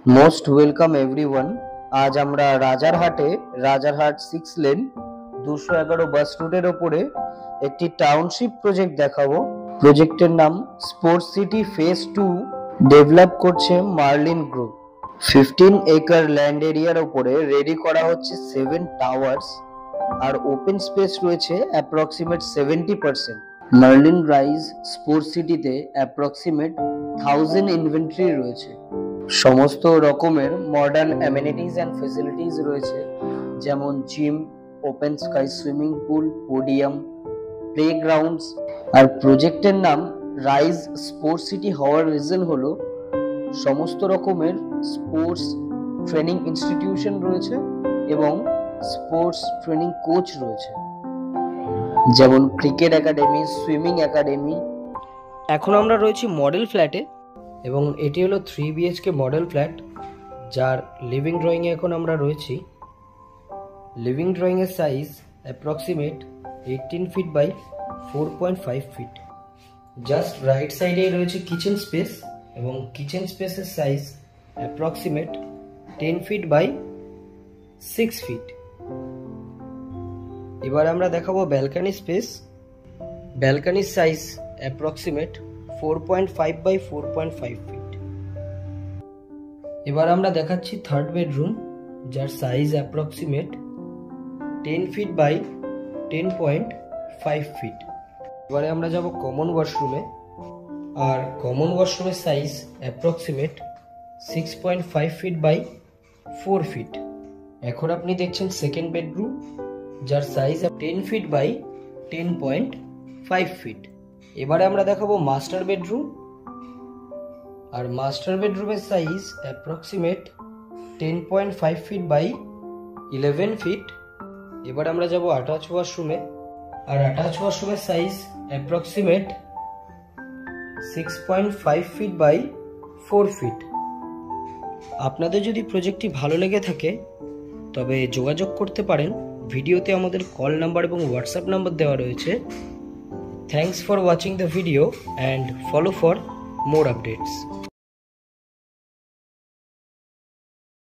Most welcome everyone. আজ আমরা Rajarhat 6 lane 211 বাস রুটের ওপরে একটি টাউনশিপ প্রজেক্ট দেখাবো। প্রজেক্টের নাম স্পোর্টস সিটি ফেজ 2, ডেভেলপ করছে মার্লিন গ্রুপ। 15 একর ল্যান্ড এরিয়ার ওপরে রেডি করা হচ্ছে 7 টাওয়ার্স, আর ওপেন স্পেস রয়েছে অ্যাপ্রক্সিমেট 70%। মার্লিন রাইজ স্পোর্টস সিটিতে অ্যাপ্রক্সিমেট 1000 ইনভেন্টরি রয়েছে। সমস্ত রকমের মডার্ন অ্যামেনিটিস অ্যান্ড ফেসিলিটিস রয়েছে, যেমন gym, open sky swimming pool, podium, playgrounds. আর প্রজেক্টের নাম রাইজ স্পোর্টস সিটি হওয়ার রিজন হলো সমস্ত রকমের স্পোর্টস ট্রেনিং ইনস্টিটিউশন রয়েছে এবং স্পোর্টস ট্রেনিং কোচ রয়েছে, যেমন ক্রিকেট একাডেমি, সুইমিং একাডেমি। এখন আমরা রয়েছি মডেল ফ্ল্যাটে, এবং এটি হলো 3 BHK মডেল ফ্ল্যাট, যার লিভিং ড্রয়িংয়ে এখন আমরা রয়েছি। লিভিং ড্রয়িংয়ের size approximate 18 feet by 4.5 feet. Just right সাইডেই রয়েছে কিচেন স্পেস, এবং কিচেন স্পেসের size approximate 10 feet by 6 feet. এবার আমরা দেখাবো ব্যালকানি স্পেস। ব্যালকানির সাইজ অ্যাপ্রক্সিমেট 4.5 বাই 4.5 ফিট। এবার আমরা দেখাচ্ছি থার্ড বেডরুম, যার size approximate 10 feet by 10.5 feet. এবারে আমরা যাব কমন ওয়াশরুমে, আর কমন ওয়াশরুমের size approximate 6.5 feet by 4 feet. এখন আপনি দেখছেন সেকেন্ড বেডরুম, যার সাইজ 10 ফিট বাই 10.5 ফিট। এবারে আমরা দেখাবো মাস্টার বেডরুম, আর মাস্টার বেডরুমের size approximate 10.5 feet by 11 feet. এবার আমরা যাব অ্যাটাচ ওয়াশরুমে, আর অ্যাটাচ ওয়াশরুমের size approximate 6.5 feet by 4 feet. আপনাদের যদি প্রজেক্টটি ভালো লেগে থাকে তবে যোগাযোগ করতে পারেন। ভিডিওতে আমাদের কল নাম্বার এবং হোয়াটসঅ্যাপ নাম্বার দেওয়া রয়েছে। Thanks for watching the video and follow for more updates.